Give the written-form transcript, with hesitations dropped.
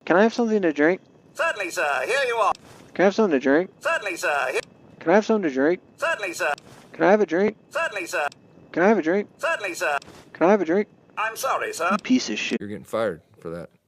Can I have something to drink? Certainly, sir. Here you are. Can I have something to drink? Certainly, sir. Can I have something to drink? Certainly, sir. Can I have a drink? Certainly, sir. Can I have a drink? Certainly, sir. Can I have a drink? I'm sorry, sir. You piece of shit. You're getting fired for that.